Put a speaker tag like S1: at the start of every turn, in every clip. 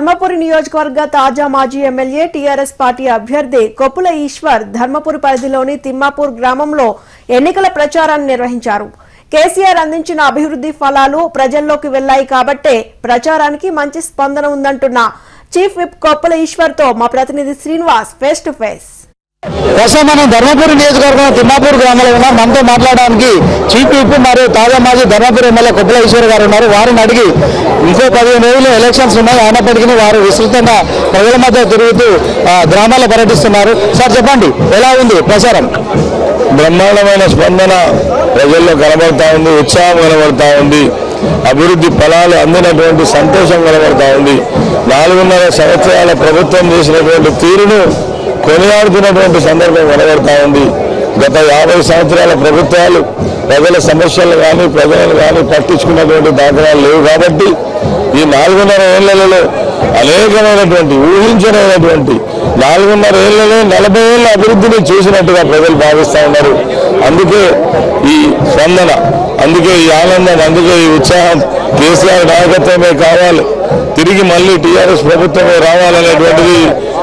S1: ధర్మపురి నియోజకవర్గ తాజా మాజీ ఎమ్మెల్యే టీఆర్ఎస్ పార్టీ అభ్యర్థి కొప్పుల ఈశ్వర్ ధర్మపురి పరిధిలోని తిమ్మాపూర్ గ్రామంలో ఎన్నికల ప్రచారాన్ని నిర్వహించారు. కేసీఆర్ అందించిన అభివృద్ధి ఫలాలు ప్రజల్లోకి వెళ్లాయి కాబట్టే ప్రచారానికి మంచి స్పందన ఉందంటున్న చీఫ్ విప్ కొప్పుల ఈశ్వర్ తో మా ప్రతినిధి శ్రీనివాస్ ఫేస్ టు ఫేస్.
S2: ప్రస్తుతం మనం ధర్మపురి నియోజకవర్గం తిమ్మాపూర్ గ్రామంలో ఉన్నాం. మనతో మాట్లాడడానికి చీఫ్ విప్ మరియు తాజా మాజీ ధర్మపురి ఎమ్మెల్యే కొప్పుల ఈశ్వర్ గారు ఉన్నారు. వారిని అడిగి ఇంకో 15 రోజులు ఎలక్షన్స్ ఉన్నాయి, అయినప్పటికీ వారు విస్తృతంగా ప్రజల మధ్య తిరుగుతూ గ్రామాల్లో పర్యటిస్తున్నారు. సార్ చెప్పండి, ఎలా ఉంది ప్రచారం?
S3: బ్రహ్మాండమైన స్పందన ప్రజల్లో కనబడతా ఉంది, ఉత్సాహం కనబడతా ఉంది, అభివృద్ధి ఫలాలు అందినటువంటి సంతోషం కనబడతా ఉంది. 4.5 సంవత్సరాల ప్రభుత్వం చేసినటువంటి తీరును కొనియాడుతున్నటువంటి సందర్భం కనబడతా ఉంది. గత 50 సంవత్సరాల ప్రభుత్వాలు ప్రజల సమస్యలు కానీ ప్రజలను కానీ పట్టించుకున్నటువంటి దాఖలాలు లేవు కాబట్టి ఈ 4.5 ఏళ్లలో అనేకమైనటువంటి ఊహించనైనటువంటి 4.5 ఏళ్లలో 40 ఏళ్ల అభివృద్ధిని చూసినట్టుగా ప్రజలు భావిస్తూ ఉన్నారు. అందుకే ఈ స్పందన, అందుకే ఈ ఆనందం, అందుకే ఈ ఉత్సాహం. కేసీఆర్ నాయకత్వమే కావాలి, తిరిగి మళ్ళీ టీఆర్ఎస్ ప్రభుత్వమే రావాలనేటువంటిది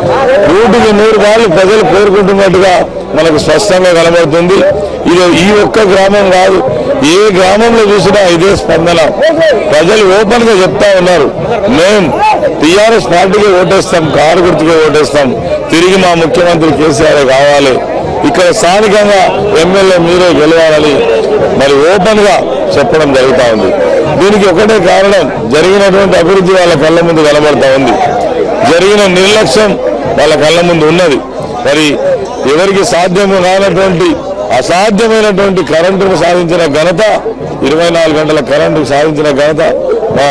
S3: 100% ప్రజలు కోరుకుంటున్నట్టుగా మనకు స్పష్టంగా కనబడుతుంది. ఇది ఈ ఒక్క గ్రామం కాదు, ఏ గ్రామంలో చూసినా ఇదే స్పందన. ప్రజలు ఓపెన్ గా చెప్తా ఉన్నారు, మేము టీఆర్ఎస్ పార్టీకి ఓటేస్తాం, కారు గుర్తుకే ఓటేస్తాం, తిరిగి మా ముఖ్యమంత్రి కేసీఆర్ కావాలి, ఇక్కడ స్థానికంగా ఎమ్మెల్యే మీరే గెలవాలని మరి ఓపెన్ గా చెప్పడం జరుగుతూ ఉంది. దీనికి ఒకటే కారణం, జరిగినటువంటి అభివృద్ధి వాళ్ళ కళ్ళ ముందు కనబడతా ఉంది, జరిగిన నిర్లక్ష్యం వాళ్ళ కళ్ళ ముందు ఉన్నది. మరి ఎవరికి సాధ్యము కానటువంటి అసాధ్యమైనటువంటి కరెంటును సాధించిన ఘనత, 24 గంటల కరెంటు సాధించిన ఘనత మా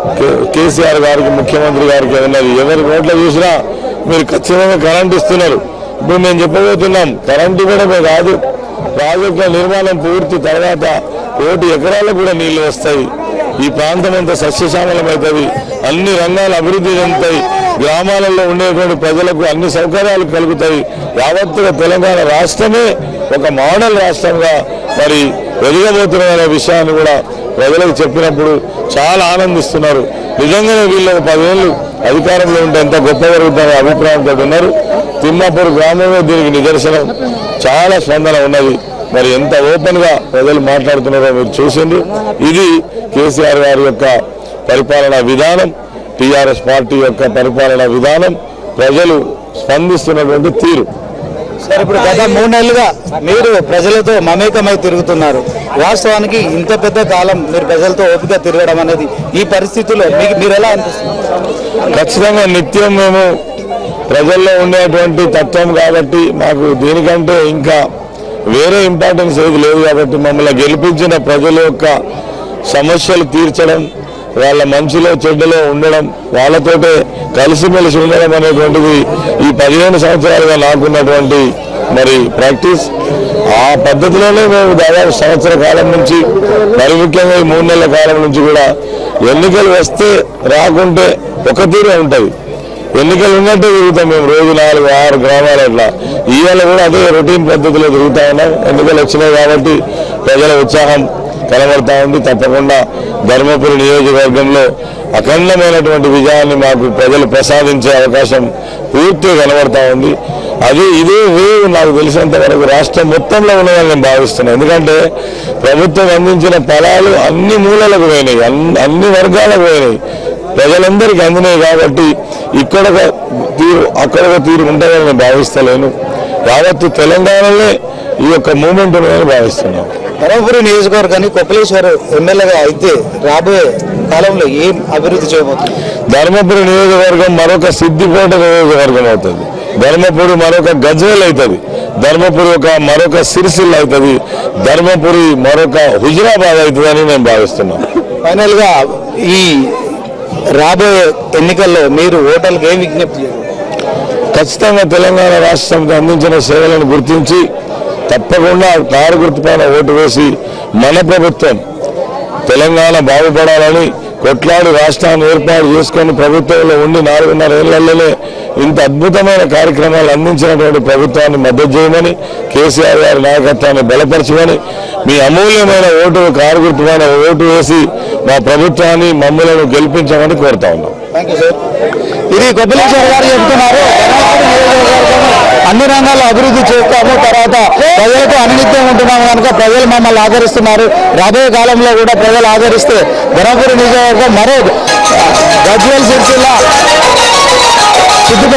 S3: కేసీఆర్ గారికి, ముఖ్యమంత్రి గారికి ఉన్నది. ఎవరి నోట్లో చూసినా మీరు ఖచ్చితంగా కరెంటు ఇస్తున్నారు. ఇప్పుడు మేము చెప్పబోతున్నాం, కరెంటు ఇవ్వడమే కాదు, ప్రాజెక్టుల నిర్మాణం పూర్తి తర్వాత 1 ఎకరాలకు కూడా నీళ్లు వస్తాయి, ఈ ప్రాంతం అంతా సస్యశ్యామలమవుతుంది, అన్ని రంగాల అభివృద్ధి చెందుతాయి, గ్రామాలలో ఉండేటువంటి ప్రజలకు అన్ని సౌకర్యాలు కలుగుతాయి. యావత్తుగా తెలంగాణ రాష్ట్రమే ఒక మోడల్ రాష్ట్రంగా మరి ఎదగబోతున్న విషయాన్ని కూడా ప్రజలకు చెప్పినప్పుడు చాలా ఆనందిస్తున్నారు. నిజంగానే వీళ్ళు 10 ఏళ్ళు అధికారంలో ఉంటే ఎంత గొప్ప జరుగుతారో అభిప్రాయంతో ఉన్నారు. తిమ్మాపూర్ గ్రామమే దీనికి నిదర్శనం. చాలా స్పందన ఉన్నది. మరి ఎంత ఓపెన్ గా ప్రజలు మాట్లాడుతున్నారో మీరు చూసిండ్రు. ఇది కేసీఆర్ గారి యొక్క పరిపాలనా విధానం, టీఆర్ఎస్ పార్టీ యొక్క పరిపాలనా విధానం, ప్రజలు స్పందిస్తున్నటువంటి తీరు.
S2: సార్, ఇప్పుడు గత 3 నెలలుగా మీరు ప్రజలతో మమేకమై తిరుగుతున్నారు. వాస్తవానికి ఇంత పెద్ద కాలం మీరు ప్రజలతో ఓపిక తిరగడం అనేది ఈ పరిస్థితుల్లో మీరు ఎలా అనిపిస్తుంది?
S3: ఖచ్చితంగా నిత్యం మేము ప్రజల్లో ఉండేటువంటి తత్వం కాబట్టి మాకు దీనికంటే ఇంకా వేరే ఇంపార్టెన్స్ ఏది లేదు కాబట్టి మమ్మల్ని గెలిపించిన ప్రజల యొక్క సమస్యలు తీర్చడం, వాళ్ళ మంచిలో చెడ్డలో ఉండడం, వాళ్ళతోటే కలిసిమెలిసి ఉండడం అనేటువంటిది ఈ 15 సంవత్సరాలుగా నాకున్నటువంటి మరి ప్రాక్టీస్. ఆ పద్ధతిలోనే మేము దాదాపు సంవత్సర కాలం నుంచి, మరి ముఖ్యంగా ఈ 3 నెలల కాలం నుంచి కూడా ఎన్నికలు వస్తే రాకుంటే ఒక తీరే ఉంటుంది. ఎన్నికలు ఉన్నట్టే తిరుగుతాం మేము, రోజు 4-6 గ్రామాలు అట్లా. ఇవాళ కూడా అదే రొటీన్ పద్ధతిలో తిరుగుతా ఉన్నాం. ఎన్నికలు వచ్చినాయి కాబట్టి ప్రజల ఉత్సాహం కనబడతా ఉంది. తప్పకుండా ధర్మపురి నియోజకవర్గంలో అఖండమైనటువంటి విజయాన్ని మాకు ప్రజలు ప్రసాదించే అవకాశం పూర్తిగా కనబడతా ఉంది. ఇదే వేవ్ నాకు తెలిసినంత వరకు రాష్ట్రం మొత్తంలో ఉన్నదని నేను భావిస్తున్నాను. ఎందుకంటే ప్రభుత్వం అందించిన ఫలాలు అన్ని మూలలకు పోయినాయి, అన్ని వర్గాలకు పోయినాయి, ప్రజలందరికీ అందినాయి. కాబట్టి ఇక్కడ తీరు అక్కడ తీరు ఉంటుందని నేను భావిస్తలేను. యావత్తు తెలంగాణలో ఈ యొక్క మూమెంట్ ఉందని భావిస్తున్నాను.
S2: ధర్మపురి నియోజకవర్గాన్ని కొప్పులేశ్వర్ ఎమ్మెల్యేగా అయితే రాబోయే కాలంలో ఏం అభివృద్ధి చేయబోతుంది?
S3: ధర్మపురి నియోజకవర్గం మరొక సిద్దిపేట నియోజకవర్గం అవుతుంది, ధర్మపురి మరొక గజ్వేల్ అవుతుంది, ధర్మపురి మరొక సిరిసిల్ల అవుతుంది, ధర్మపురి మరొక హుజరాబాద్ అవుతుందని నేను భావిస్తున్నాను.
S2: ఫైనల్ గా ఈ రాబోయే ఎన్నికల్లో మీరు ఓటర్లకు ఏం విజ్ఞప్తి చేయాలి?
S3: ఖచ్చితంగా తెలంగాణ రాష్ట్రంకి అందించిన సేవలను గుర్తించి తప్పకుండా కారు గుర్తుపైన ఓటు వేసి మన ప్రభుత్వం తెలంగాణ బాగుపడాలని, కొట్లాడి రాష్ట్రాన్ని ఏర్పాటు చేసుకొని ప్రభుత్వంలో ఉండి 4.5 ఏళ్లలోనే ఇంత అద్భుతమైన కార్యక్రమాలు అందించినటువంటి ప్రభుత్వాన్ని మద్దతు చేయమని, కేసీఆర్ గారి నాయకత్వాన్ని బలపరచమని, మీ అమూల్యమైన ఓటు కారు గుర్తుమైన ఓటు వేసి మా ప్రభుత్వాన్ని మమ్మల్ని గెలిపించమని కోరుతా ఉన్నాం.
S2: ఇది కొప్పులేశ్వర్ గారు చెప్తున్నారు. అన్ని రంగాల్లో అభివృద్ధి చేస్తాము, తర్వాత ప్రజలతో అన్నిత్యం ఉంటున్నాము కనుక ప్రజలు మమ్మల్ని ఆదరిస్తున్నారు. రాబోయే కాలంలో కూడా ప్రజలు ఆదరిస్తే ధర్మపురి నియోజకవర్గం మరో గజ్వేల్ సిరిసిల్ల